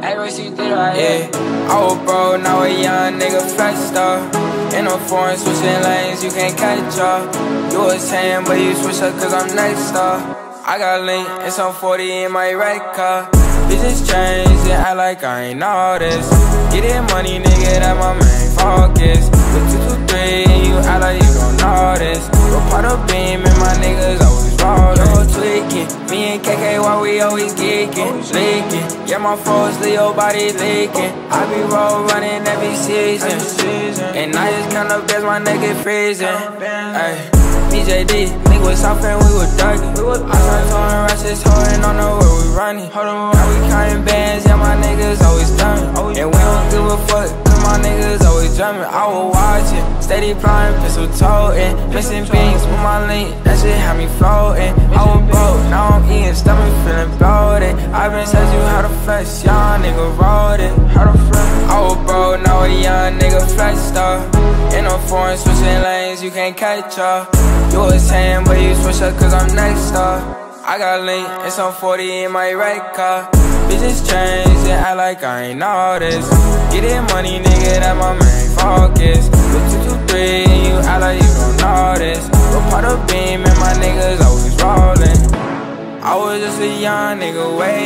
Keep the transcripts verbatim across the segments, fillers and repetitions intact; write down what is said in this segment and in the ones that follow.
Yeah, I was broke, now a young nigga flexed up. In a foreign switching lanes, you can't catch up. You was saying, but you switch up cause I'm next up. I got link and some forty in my red car. Bitches change and act like I ain't all this. Get it money, nigga, that my main focus. With two two three and you act like you don't know this. Go part of beam and my niggas always rollin'. Yo, tweaking, me and K K, why we always geeking, leaking. Yeah, my foes, Leo body leaking. I be roll running every season, and I just count up as my nigga freezing. Ay. B J D, nigga was soft and we was ducking. I started throwing ratchets, holding on the where we running. Now we counting bands, yeah, my niggas always done. And we don't give a fuck, cause my niggas always drumming. I was watching, steady flying, pistol toting. Missing beans with my link, that shit had me floating. I was broke, now I'm eating, stomach feeling bloated. I been said you how to flex, young nigga wrote it. How to flex? I was broke, now a young nigga flexed up. In a foreign switching lanes, you can't catch up. You was saying, but you switch up cause I'm next up. I got link and some forty in my red car. Bitches change and act like I ain't all this. Get it money, nigga, that my main focus. With two two three and you act like you don't know this. Go part of beam and my niggas always rollin'. I was just a young nigga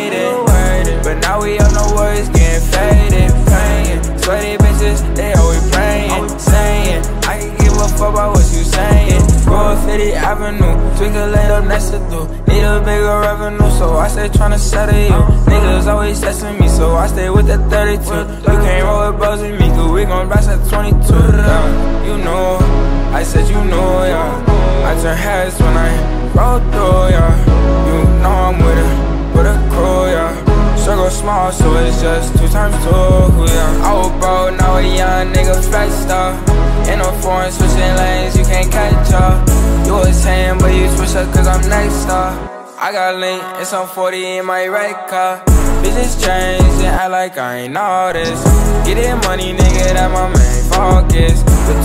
waiting, but now we up, no words getting faded. Playing, sweaty bitches, they always praying, saying I can give a fuck about what you saying. Go fifty Avenue, twinkle laid up next to do. Need a bigger revenue, so I stay tryna settle you. Niggas always testing me, so I stay with that thirty-two. You can't roll with bros with me, cause we gon' blast at twenty-two. Yeah, you know, I said you know, yeah. I turn heads when I roll through, yeah. You know I'm with it, with a crew, yeah. Circle small, so it's just two times two, yeah. I was broke, now a young nigga flexed up. In a foreign switching lanes, you can't catch up. You was saying, but you switch up cause I'm next up. I got link and some forty in my red car. Bitches change and act like I ain't all this. Get it money, nigga, that my main focus. With